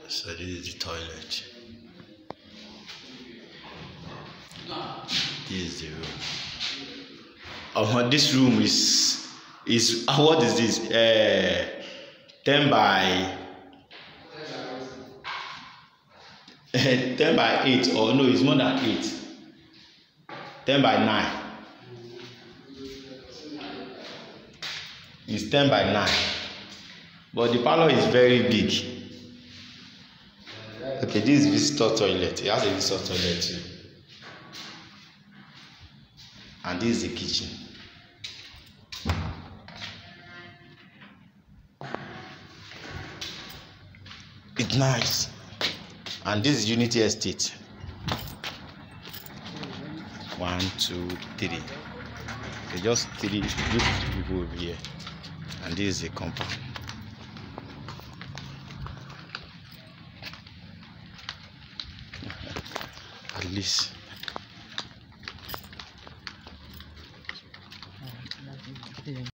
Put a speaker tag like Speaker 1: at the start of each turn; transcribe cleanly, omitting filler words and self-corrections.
Speaker 1: So this is the toilet. This is the room. This room is what is this? 10 by 10 by 8, or no, it's more than 8. 10 by 9. It's 10 by 9. But the parlor is very big. Okay, this is visitor toilet. It has a visitor toilet too. And this is the kitchen. It's nice. And this is Unity Estate. 1, 2, 3. Okay, just 3 people over here. And this is the compound. At least.